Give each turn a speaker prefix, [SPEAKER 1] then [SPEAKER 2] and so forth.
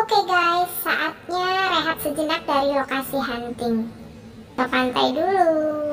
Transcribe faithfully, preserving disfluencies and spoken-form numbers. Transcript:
[SPEAKER 1] Oke guys, saatnya rehat sejenak dari lokasi hunting. Ke pantai dulu.